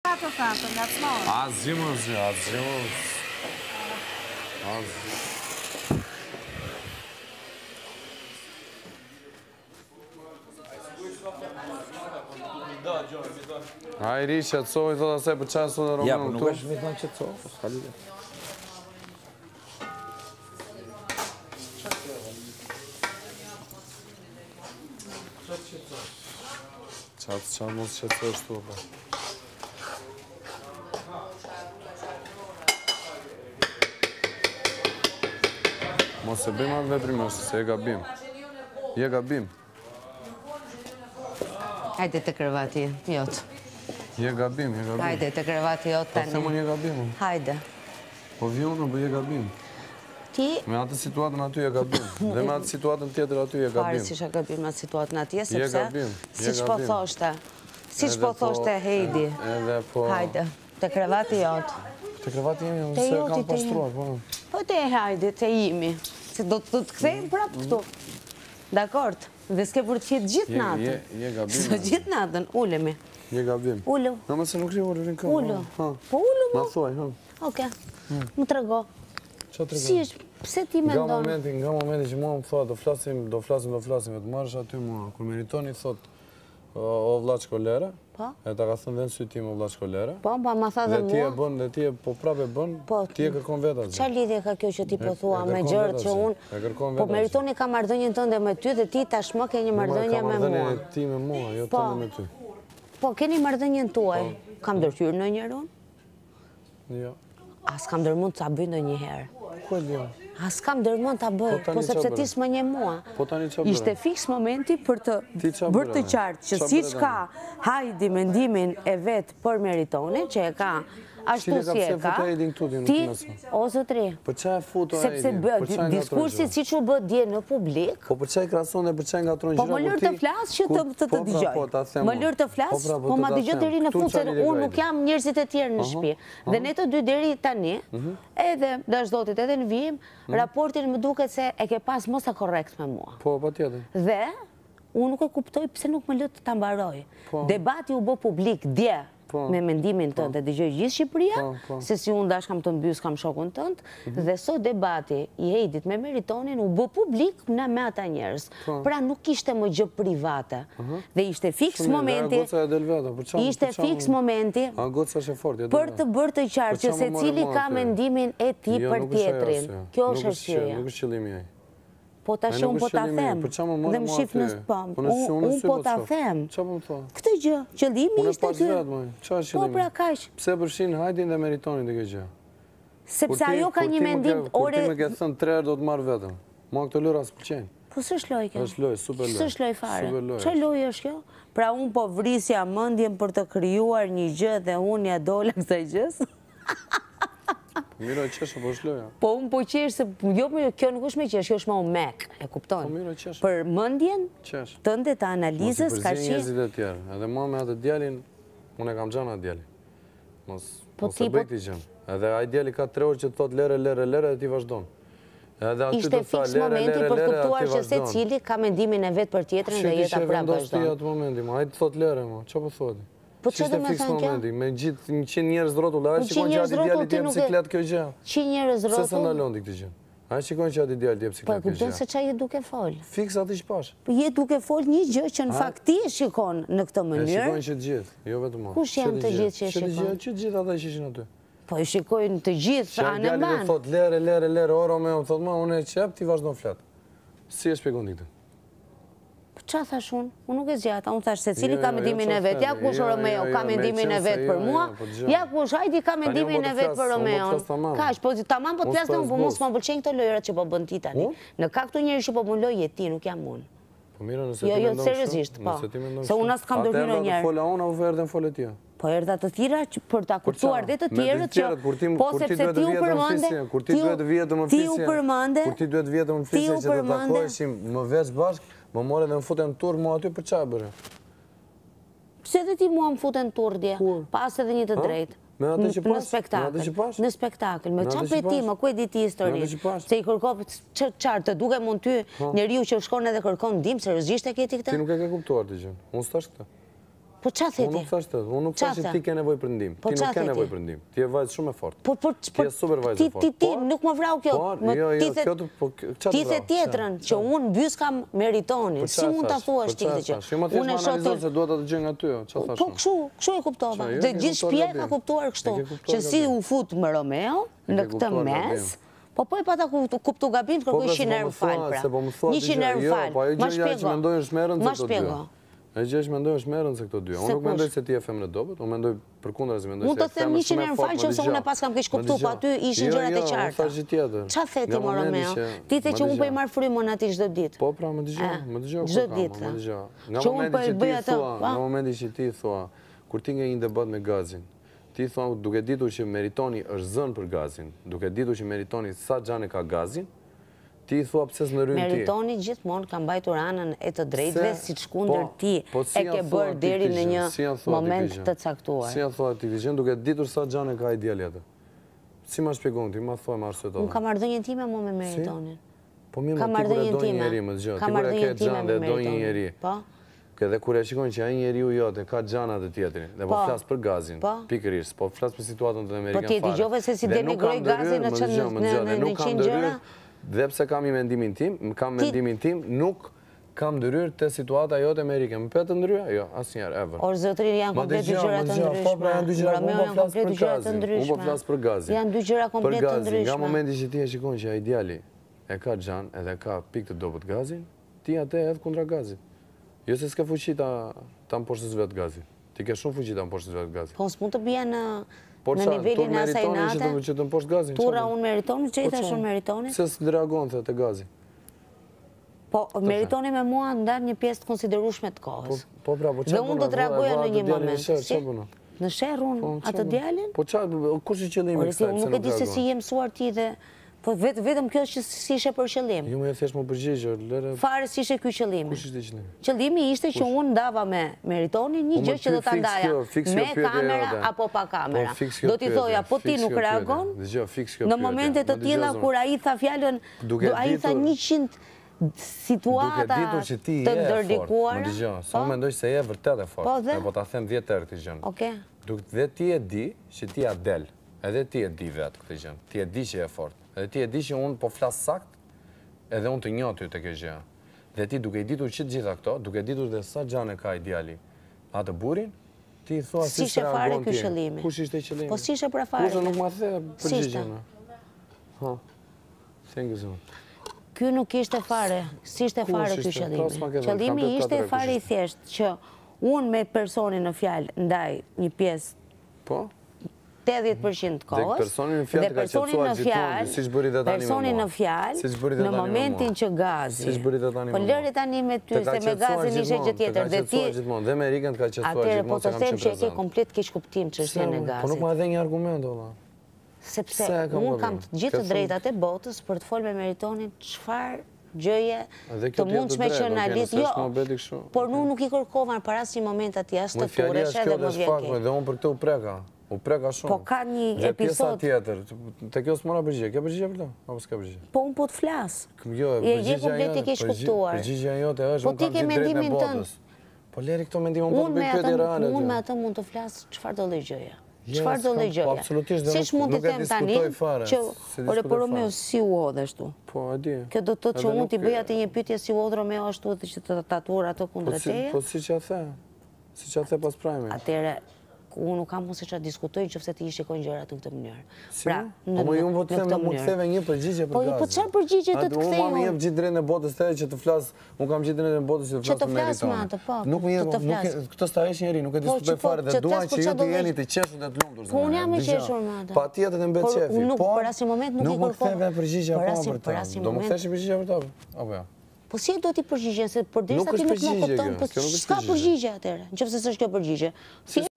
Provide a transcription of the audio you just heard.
Të thënë, nga të smonë. Azi më zi, azi më zi. A i ri që të soj, thot asaj për qanë së në Romeo Ja, në për tu? nuk është mi thonë që të soj, s'ka lidhje. Qatë mos që të është tu, Mos e bëjmë atë veprim është, se e gabim. Je gabim. Hajde të krevati jotë. Je gabim, je gabim. Hajde të krevati jotë Po tani. themon je gabim. Hajde. Po vjonë, po je gabim. Ti... Me atë situatën aty je gabim. Dhe me atë situatën tjetër aty je Pari gabim. si shë gabim me situatën atje, sepse... Je gabim, je Si që po gabim. thoshte. Si që po thoshte Heidi. Edhe po... Hajde, të krevati jotë. Të krevati jemi, Te se joti, kam te pastruar, po. Po te hajde, te jimi. Se do të të kthejmë prapë këtu. Dakord? Dhe s'ke për të qetë gjithë natën. Je gabim. Së gjithë natën, ullemi. Je gabim. Ullu. Në mëse nuk shi ullu rinë këmë. Ullu. Po ullu mu. Ma thuaj, ha. Oke. Më të rego. Qa të Si është, pse ti me ndonë? Nga momenti që mua më thua, do flasim, vetë marrësh aty mua. Kur meritoni, thot, o vlaq kolere, e ta ka thënë dhe në sy tim o vlaq kolere, Po, ma tha dhe mua. dhe ti e po prape bën, ti e kërkon vetat. Qa lidhje ka kjo që ti po thua me gjërë që unë? Po meritoni ka mardhënjën tënde me ty dhe ti tashmë keni mardhënjë me mua. Ka mardhënjën ti me mua, jo tënde me ty. Po, keni mardhënjën tuaj. Kam dërtyrë në njërë unë? Jo. As kam dërmund të bëj në njëherë. Ku e lion? As kam dërmund të bëj, po sepse ti s'më një mua. Po tani qa bërë? Ishte fiks momenti për të bërë të qartë që si që ka Hajdi mendimin e vetë për meritonin, që e ka ashtu si e ka, ti, o zotri, sepse diskursit si që u bë dje në publik, po për qaj krason dhe për qaj nga tronë po më lërë të flasë që të digjoj, më lërë të flasë, po ma digjoj të ri në fund, se unë nuk jam njerëzit e tjerë në shpi, dhe ne të dy deri tani, edhe dashdotit edhe në vijim, raportin më duket se e ke pas mos e korrekt me mua. Po, pa tjetër. Dhe, unë nuk e kuptoj pëse nuk më lëtë të mbaroj. Debati u bë publik dje, me mendimin tënd, e dëgjoj gjithë Shqipëria, se si unë dash kam të mbys, kam shokun tënd, dhe sot debati i Heidit me meritonin u bë publik me ata njerëz. Pra nuk ishte më gjë private. Dhe ishte fiks momenti, për të bërë të qartë që se cili ka mendimin e ti për tjetrin. Kjo është arsyeja. Nuk është qëllimi ai. Po ta që unë po ta them, dhe më shif në spam, unë po ta them, këtë gjë, qëllimi ishte ty, po pra kaq. Pse përshin Hajdin dhe meritonin dhe kjo gjë? Sepse ajo ka një mendim, kur ti me ke thënë 3 herë do të marrë vetëm, mua këtë lojë as pëlqen. Po së shloj kjo? Është lojë, super lojë. Së shloj fare, që lojë është kjo? Pra unë po vrisja mëndjen për të kryuar një gjë dhe unë ja dola kësaj gjës? Miro e qeshë, po është loja. Po unë po qeshë, se kjo nuk është me qeshë, kjo është ma u mek, e kupton. Po miro e qeshë. Për mëndjen, tënde të analizës, ka që... Mos i përzin njëzit e tjerë, edhe mua me atë djalin, unë e kam gjanë atë djali. Mos e bëjt i gjanë. Edhe atë djali ka 3 orë që të thot lere, dhe ti vazhdojnë. Ishte fiks momenti për kuptuar që se cili ka mendimin e vetë për tjetërin dhe jeta pra vazhdojnë. Po që dhe me thënë kjo? Me gjithë 100 njerëz rrotull, a shikon që ati djali t'jep ciklet kjo gjë? 100 njerëz rrotull? Se se ndalon t'i këtë gjë? A shikon që ati djali t'jep ciklet kjo gjë? Po e kupton se qa je duke fol? Fiks ati që pash. Po je duke fol një gjë që në fakt ti e shikon në këtë mënyrë. E shikon që të gjithë, jo vetë mua. Kush janë të gjithë që e shikon? Që të gjithë ata që ishin aty. Po e shikojnë të gjithë, anë e banë. Thot lere, o Romeo, thot ma, unë e qep, ti vazhdo në flet. Si e shpjegon ti këtë? Qa thash unë? Unë nuk e zgjata. Unë thash se cili ka mendimin e vetë. Ja kush Romeo ka mendimin e vetë për mua. Ja kush Hajdi ka mendimin e vetë për Romeo. Kash, po tamam po të flasë, po mos më pëlqenjë këto lojërat që po bën ti tani. Në ka këtu njëri që po bën lojë ti, nuk jam unë. Po mira nëse ti mendon seriozisht, po. Se unë as kam dorë në njerë. Fola unë, apo erdhen fole tia. Po erdha të tjera për ta kuptuar dhe të tjerët që po sepse ti u përmende, kur ti duhet vjetëm në fisje që të takoheshim më veç bashkë, më more dhe më futen turë mua aty për qa bërë. Pse dhe ti mua më futen turë dje? Pas edhe një të drejtë. Në spektakl, me qa për ti, më ku e di ti historinë, se i kërkov qartë, të duke mund ty njeriu që shkon edhe kërkon dim, seriozisht e keti këta? Ti nuk e ke kuptuar të gjënë, unë s'tash këta. Po qa the Unë ti? nuk thash të, unë nuk thash që ti ke nevoj për ndim. Ti nuk ke nevoj për ndim. Ti e vajzë shumë e fort. Ti e super vajzë e fort. Ti nuk më vrau kjo. Ti the tjetrën, që unë bys kam meritonin. Si mund të thuash ti këtë që? Shumë të thjesht më analizon se duhet të dëgjoj nga ty. Po kështu e kuptova. Dhe gjithë shtëpia ka kuptuar kështu. Që si u fut me Romeo në këtë mes, po e pata kuptu gabim, kërkuj 100 euro falë pra. 100 euro falë. Ma shpjego. E gjë që mendoj është merën se këto dy. Unë nuk mendoj se ti e femër e dobët, unë mendoj përkundër se mendoj se e femër shumë e fort. Unë të them 100 euro falë që ose unë e pas kam keq kuptu, po aty ishin gjërat e qarta. Jo, thashë tjetër. Qa theti më Romeo? Ti the që unë po i marr frymën aty çdo ditë. Po pra, më dëgjoj. Çdo ditë. Nga momenti që ti thua, kur ti nga një debat me Gazin, ti thua duke ditur që meritoni është zënë për Gazin, duke ditur që meritoni sa xhane ka Gazin, ti thua pse s'ndryn ti. Meritoni gjithmonë ka mbajtur anën e të drejtëve, siç kundër ti e ke bërë deri në një moment të caktuar. Si ja thua ti Vigjen, duke ditur sa xhane ka ideali atë. Si ma shpjegon ti, ma thua më arsyetove. Unë kam marrëdhënien time me Meritonin. Po mirë, ti kur e do një njeri, më dëgjoj. Ti kur e ke xhan dhe do një njeri. Po. Edhe kur e shikon që ai njeriu jote ka xhana të tjetrin, dhe po flas për Gazin, pikërisht, po flas për situatën të Amerikën fare. Po ti dëgjove se si denigroi Gazin në 100 gjëra? Dhe pse kam mendimin tim, nuk kam ndryrë të situata jote Amerikën. Më petë ndryja? Jo, asnjëherë, ever. Or zotrin janë komplet dy gjëra të ndryshme. Romeo janë komplet dy gjëra të ndryshme. Unë po flas për Gazin. Janë dy gjëra komplet të ndryshme. Nga momenti që ti e shikon që ai djali e ka xhan edhe ka pikë të dobët Gazin, ti atë edhe kundra Gazit. Jo se s'ka fuqi ta mposhtës vetë Gazit. Ti ke shumë fuqi ta mposhtës vetë Gazit. Po s'mund të bie në nivelin e asaj nate. Që të mposht Gazin. Tura unë Meritoni, që i thash unë Meritoni? Se s'reagon të Gazi. Po, Meritoni me mua ndan një pjesë të konsiderueshme të kohës. Po pra, po çfarë? Dhe unë do të reagoja në një moment. Në sherr unë atë djalin? Po çfarë, kush është qëllimi i kësaj? Unë nuk e di se si je mësuar ti dhe po vetëm kjo që si ishe për qëllim. Jo, më thjesht më përgjigje, lere. Fare si ishe ky qëllimi. Kush ishte qëllimi? Qëllimi ishte që unë ndava me Meritonin një gjë që do ta ndaja me kamera apo pa kamera. Do t'i thoja, po ti nuk reagon? Në momente të tilla kur ai tha fjalën, ai tha 100 situata të ndërdikuara. Më dëgjoj, se unë mendoj se je vërtet e fortë. Ne po ta them 10 herë këtë gjë. Okej. Dhe ti e di që ti ja del. Edhe ti e di vetë këtë gjë. Ti e di që je fortë. Edhe ti e di që unë po flas sakt, edhe unë të njoh ty të kjo gjë. Dhe ti duke i ditur që të gjitha këto, duke ditur dhe sa xhane ka ideali atë burin, ti thua si ishte fare ky qëllimi. Kush ishte qëllimi? Po si ishte pra fare? Kush nuk ma the përgjigjen. Ha. Thank you so much. Ky nuk ishte fare, si ishte fare ky qëllimi. Qëllimi ishte fare i thjeshtë që unë me personin në fjalë ndaj një pjesë. Po? 80% kohës, dhe personin në fjalë, në momentin që Gazi, po lëri tani me ty, se me Gazin ishe gjë tjetër, dhe ti, atëre po të them që e ke komplet keq kuptim çështjen e Gazit. Po nuk ma edhe një argument, ola. Sepse unë kam gjithë të drejtat e botës për të folë me Meritonin çfarë gjëje të mundshme që na lidh, jo, por nuk i kërkova para si moment atij as të turresh edhe më vjen keq. Dhe unë për këtë u preka. U preka shumë. Po ka një Dhe pjesa episod. tjetër, te kjo s'mora përgjigje. Ke përgjigje për to? Apo s'ka përgjigje? Po unë po të flas. Jo, je komplet i keq kuptuar. Përgjigja jote është, Po unë ti kam ke gjithë drejt në mendimin botës. Po leri këto mendime, unë po të bëj pyetje reale. Unë me atë mund të flas çfarë do lloj gjëje. Çfarë do lloj Po gjëje. absolutisht Siç mund të them tani që ore po Romeo si u hodh ashtu. Po, e di. Kjo do të thotë që unë t'i bëj atë një pyetje si u hodh Romeo ashtu që të tatuar ato kundër teje. Po siç ja the. Siç ja the pas prajme. Atëre unë nuk kam mos e çfarë diskutoj nëse ti i shikon gjërat në këtë mënyrë. Pra, po unë po të them, mund të theve një përgjigje për Gazin. Po çfarë përgjigje të kthej? Unë më jep gjithë drejtën e botës te që të flas, unë kam gjithë drejtën e botës që të flas për Meritonin. Nuk më jep, këtë sta hesh njëri, nuk e diskutoj fare dhe dua që ju të jeni të qeshur dhe të lumtur. Po unë jam i qeshur me atë. Patjetër të mbet shefi. Po për asnjë moment nuk i kërkova. Nuk më ktheve përgjigje akoma për të. Do më kthesh përgjigje për to? Apo jo? Po si do t'i përgjigjen, se përderisa ti nuk më kupton, po s'ka përgjigje atëherë, nëse s'është kjo përgjigje. Si